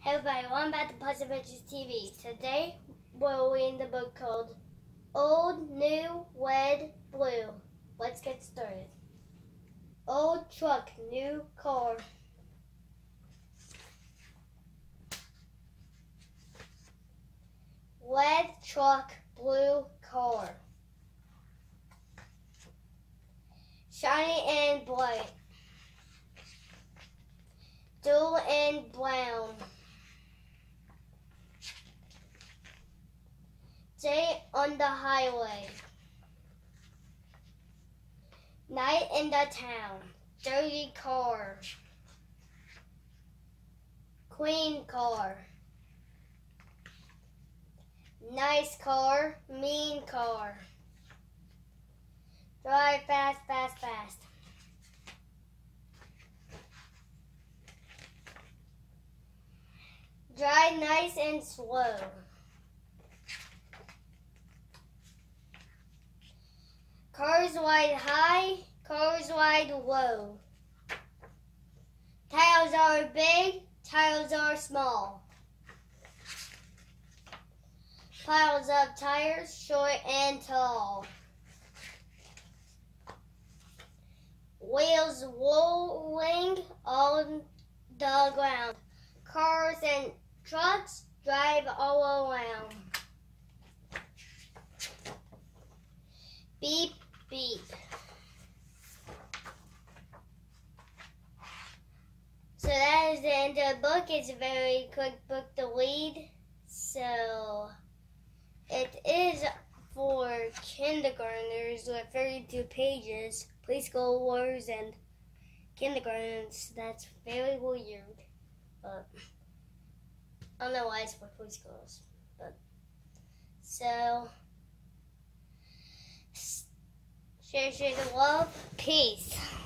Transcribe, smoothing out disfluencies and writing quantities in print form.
Hey everybody, welcome back to Puzzle Adventures TV. Today we're reading the book called Old, New, Red, Blue. Let's get started. Old truck, new car. Red truck, blue car. Shiny and bright. Dull and brown. Day on the highway. Night in the town. Dirty car. Clean car. Nice car. Mean car. Drive fast, fast, fast. Drive nice and slow. Cars ride high, cars ride low. Tires are big, tires are small. Piles of tires, short and tall. Wheels rolling on the ground. Cars and trucks drive all around. Beep, beep. So that is the end of the book. It's a very quick book to read. So it is for kindergartners with 32 pages. Preschoolers and kindergartens. That's very weird. But I don't know why it's for preschoolers. But so share the love. Peace.